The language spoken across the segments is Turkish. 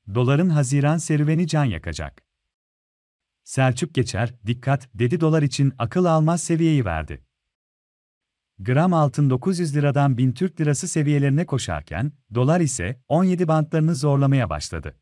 Doların Haziran serüveni can yakacak. Selçuk Geçer, dikkat, dedi dolar için akıl almaz seviyeyi verdi. Gram altın 900 liradan 1000 Türk lirası seviyelerine koşarken, dolar ise 17 bantlarını zorlamaya başladı.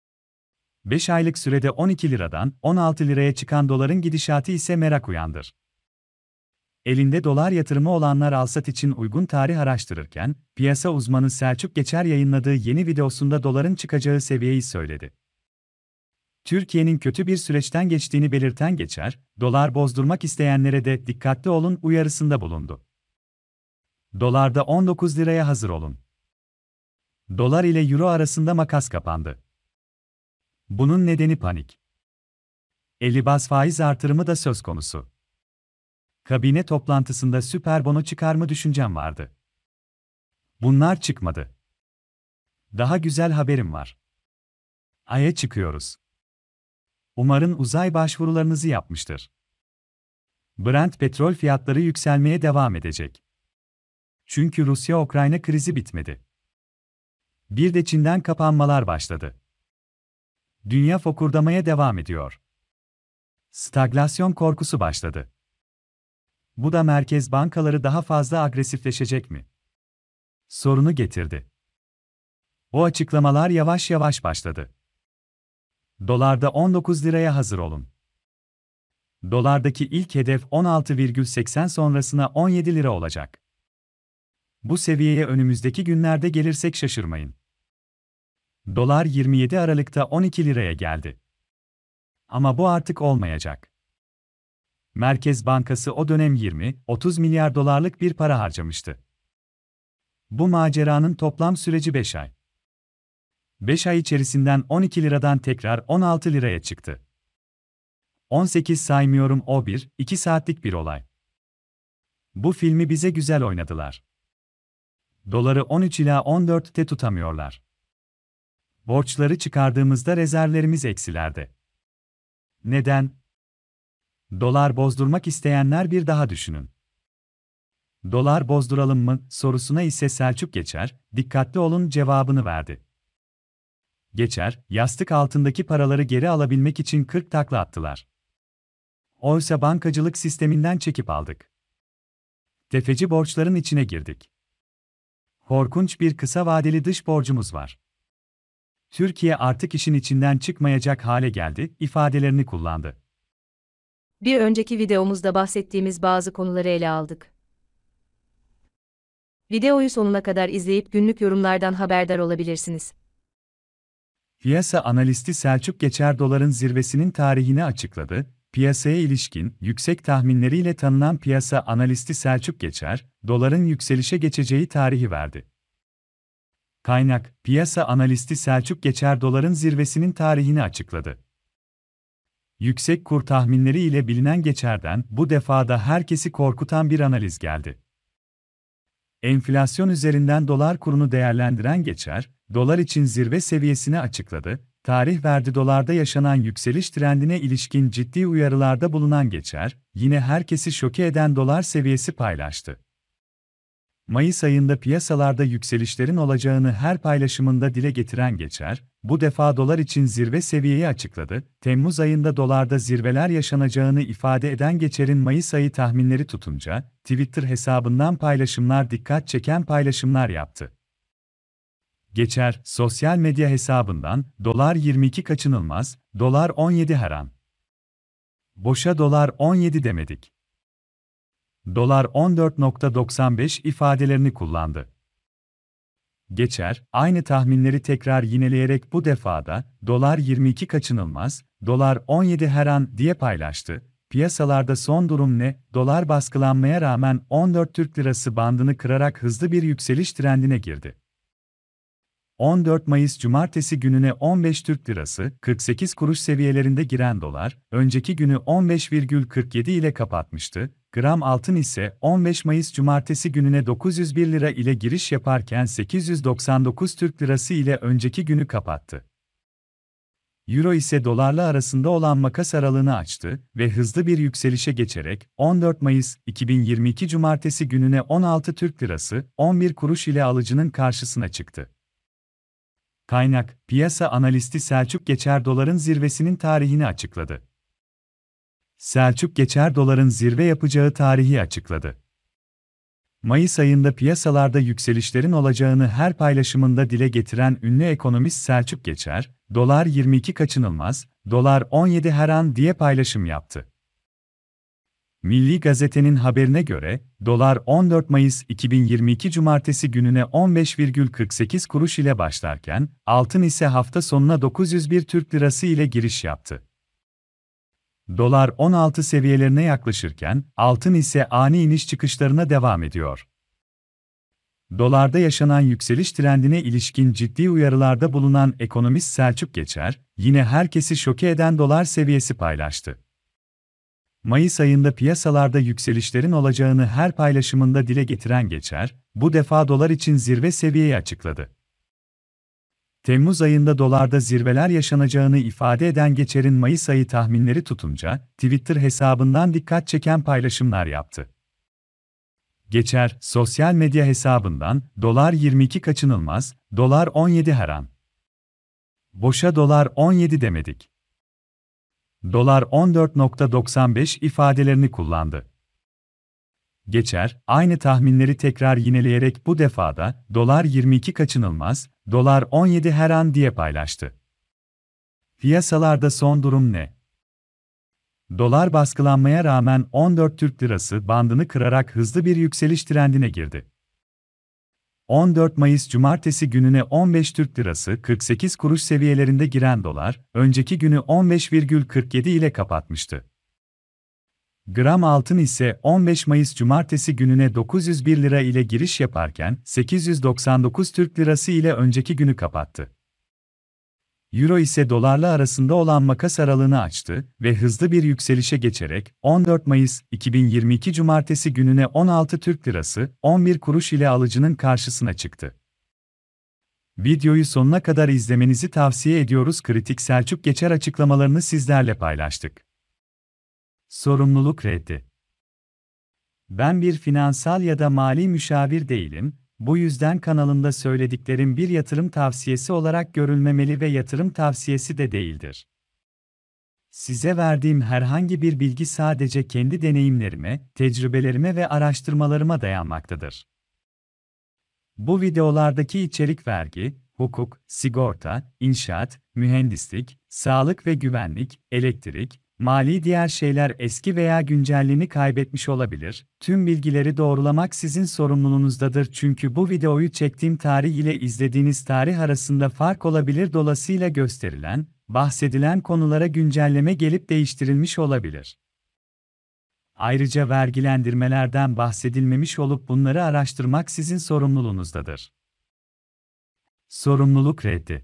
5 aylık sürede 12 liradan 16 liraya çıkan doların gidişatı ise merak uyandır. Elinde dolar yatırımı olanlar alsat için uygun tarih araştırırken, piyasa uzmanı Selçuk Geçer yayınladığı yeni videosunda doların çıkacağı seviyeyi söyledi. Türkiye'nin kötü bir süreçten geçtiğini belirten Geçer, dolar bozdurmak isteyenlere de dikkatli olun uyarısında bulundu. Dolarda 19 liraya hazır olun. Dolar ile euro arasında makas kapandı. Bunun nedeni panik. 50 baz faiz artırımı da söz konusu. Kabine toplantısında süper bono çıkarma düşüncem vardı. Bunlar çıkmadı. Daha güzel haberim var. Ay'a çıkıyoruz. Umarım uzay başvurularınızı yapmıştır. Brent petrol fiyatları yükselmeye devam edecek. Çünkü Rusya-Ukrayna krizi bitmedi. Bir de Çin'den kapanmalar başladı. Dünya fokurdamaya devam ediyor. Stagflasyon korkusu başladı. Bu da merkez bankaları daha fazla agresifleşecek mi? Sorunu getirdi. O açıklamalar yavaş yavaş başladı. Dolarda 19 liraya hazır olun. Dolardaki ilk hedef 16,80 sonrasına 17 lira olacak. Bu seviyeye önümüzdeki günlerde gelirsek şaşırmayın. Dolar 27 Aralık'ta 12 liraya geldi. Ama bu artık olmayacak. Merkez Bankası o dönem 20-30 milyar dolarlık bir para harcamıştı. Bu maceranın toplam süreci 5 ay. 5 ay içerisinden 12 liradan tekrar 16 liraya çıktı. 18 saymıyorum, o 2 saatlik bir olay. Bu filmi bize güzel oynadılar. Doları 13 ila 14'te tutamıyorlar. Borçları çıkardığımızda rezervlerimiz eksilerde. Neden? Dolar bozdurmak isteyenler bir daha düşünün. Dolar bozduralım mı sorusuna ise Selçuk Geçer, dikkatli olun cevabını verdi. Geçer, yastık altındaki paraları geri alabilmek için 40 takla attılar. Oysa bankacılık sisteminden çekip aldık. Tefeci borçların içine girdik. Korkunç bir kısa vadeli dış borcumuz var. Türkiye artık işin içinden çıkmayacak hale geldi ifadelerini kullandı. Bir önceki videomuzda bahsettiğimiz bazı konuları ele aldık. Videoyu sonuna kadar izleyip günlük yorumlardan haberdar olabilirsiniz. Piyasa analisti Selçuk Geçer doların zirvesinin tarihini açıkladı. Piyasaya ilişkin yüksek tahminleriyle tanınan piyasa analisti Selçuk Geçer, doların yükselişe geçeceği tarihi verdi. Kaynak, piyasa analisti Selçuk Geçer doların zirvesinin tarihini açıkladı. Yüksek kur tahminleri ile bilinen Geçer'den bu defada herkesi korkutan bir analiz geldi. Enflasyon üzerinden dolar kurunu değerlendiren Geçer, dolar için zirve seviyesini açıkladı. Tarih verdi dolarda yaşanan yükseliş trendine ilişkin ciddi uyarılarda bulunan Geçer, yine herkesi şoke eden dolar seviyesi paylaştı. Mayıs ayında piyasalarda yükselişlerin olacağını her paylaşımında dile getiren Geçer, bu defa dolar için zirve seviyeyi açıkladı. Temmuz ayında dolarda zirveler yaşanacağını ifade eden Geçer'in Mayıs ayı tahminleri tutunca, Twitter hesabından paylaşımlar dikkat çeken paylaşımlar yaptı. Geçer, sosyal medya hesabından, dolar 22 kaçınılmaz, dolar 17 her an. Boşa dolar 17 demedik. Dolar 14,95 ifadelerini kullandı. Geçer, aynı tahminleri tekrar yineleyerek bu defada, dolar 22 kaçınılmaz, dolar 17 her an diye paylaştı. Piyasalarda son durum ne? Dolar baskılanmaya rağmen 14 Türk Lirası bandını kırarak hızlı bir yükseliş trendine girdi. 14 Mayıs Cumartesi gününe 15 Türk Lirası 48 kuruş seviyelerinde giren dolar, önceki günü 15,47 ile kapatmıştı. Gram altın ise 15 Mayıs Cumartesi gününe 901 lira ile giriş yaparken 899 Türk Lirası ile önceki günü kapattı. Euro ise dolarla arasında olan makas aralığını açtı ve hızlı bir yükselişe geçerek 14 Mayıs 2022 Cumartesi gününe 16 Türk Lirası 11 kuruş ile alıcının karşısına çıktı. Kaynak, piyasa analisti Selçuk Geçer doların zirvesinin tarihini açıkladı. Selçuk Geçer doların zirve yapacağı tarihi açıkladı. Mayıs ayında piyasalarda yükselişlerin olacağını her paylaşımında dile getiren ünlü ekonomist Selçuk Geçer, dolar 22 kaçınılmaz, dolar 17 her an diye paylaşım yaptı. Milli Gazete'nin haberine göre, dolar 14 Mayıs 2022 Cumartesi gününe 15,48 kuruş ile başlarken, altın ise hafta sonuna 901 Türk Lirası ile giriş yaptı. Dolar 16 seviyelerine yaklaşırken, altın ise ani iniş çıkışlarına devam ediyor. Dolarda yaşanan yükseliş trendine ilişkin ciddi uyarılarda bulunan ekonomist Selçuk Geçer, yine herkesi şoke eden dolar seviyesi paylaştı. Mayıs ayında piyasalarda yükselişlerin olacağını her paylaşımında dile getiren Geçer, bu defa dolar için zirve seviyeyi açıkladı. Temmuz ayında dolarda zirveler yaşanacağını ifade eden Geçer'in Mayıs ayı tahminleri tutunca, Twitter hesabından dikkat çeken paylaşımlar yaptı. Geçer, sosyal medya hesabından, dolar 22 kaçınılmaz, dolar 17 her an. Boşa dolar 17 demedik. Dolar 14,95 ifadelerini kullandı. Geçer, aynı tahminleri tekrar yineleyerek bu defada, dolar 22 kaçınılmaz, dolar 17 her an diye paylaştı. Piyasalarda son durum ne? Dolar baskılanmaya rağmen 14 Türk Lirası bandını kırarak hızlı bir yükseliş trendine girdi. 14 Mayıs Cumartesi gününe 15 Türk Lirası 48 kuruş seviyelerinde giren dolar, önceki günü 15,47 ile kapatmıştı. Gram altın ise 15 Mayıs Cumartesi gününe 901 lira ile giriş yaparken 899 Türk Lirası ile önceki günü kapattı. Euro ise dolarla arasında olan makas aralığını açtı ve hızlı bir yükselişe geçerek 14 Mayıs 2022 Cumartesi gününe 16 Türk Lirası 11 kuruş ile alıcının karşısına çıktı. Videoyu sonuna kadar izlemenizi tavsiye ediyoruz. Kritik Selçuk Geçer açıklamalarını sizlerle paylaştık. Sorumluluk reddi. Ben bir finansal ya da mali müşavir değilim, bu yüzden kanalımda söylediklerim bir yatırım tavsiyesi olarak görülmemeli ve yatırım tavsiyesi de değildir. Size verdiğim herhangi bir bilgi sadece kendi deneyimlerime, tecrübelerime ve araştırmalarıma dayanmaktadır. Bu videolardaki içerik vergi, hukuk, sigorta, inşaat, mühendislik, sağlık ve güvenlik, elektrik, mali diğer şeyler eski veya güncelliğini kaybetmiş olabilir. Tüm bilgileri doğrulamak sizin sorumluluğunuzdadır çünkü bu videoyu çektiğim tarih ile izlediğiniz tarih arasında fark olabilir. Dolayısıyla gösterilen, bahsedilen konulara güncelleme gelip değiştirilmiş olabilir. Ayrıca vergilendirmelerden bahsedilmemiş olup bunları araştırmak sizin sorumluluğunuzdadır. Sorumluluk reddi.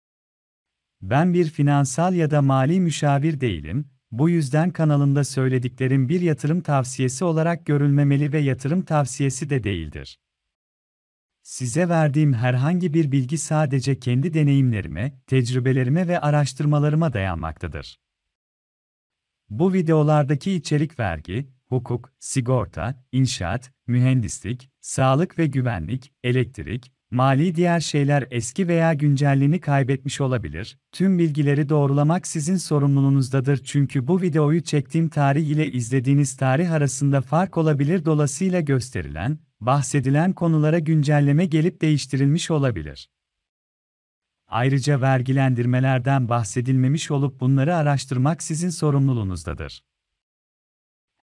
Ben bir finansal ya da mali müşavir değilim, bu yüzden kanalımda söylediklerim bir yatırım tavsiyesi olarak görülmemeli ve yatırım tavsiyesi de değildir. Size verdiğim herhangi bir bilgi sadece kendi deneyimlerime, tecrübelerime ve araştırmalarıma dayanmaktadır. Bu videolardaki içerik vergi, hukuk, sigorta, inşaat, mühendislik, sağlık ve güvenlik, elektrik, mali diğer şeyler eski veya güncelliğini kaybetmiş olabilir. Tüm bilgileri doğrulamak sizin sorumluluğunuzdadır çünkü bu videoyu çektiğim tarih ile izlediğiniz tarih arasında fark olabilir. Dolayısıyla gösterilen, bahsedilen konulara güncelleme gelip değiştirilmiş olabilir. Ayrıca vergilendirmelerden bahsedilmemiş olup bunları araştırmak sizin sorumluluğunuzdadır.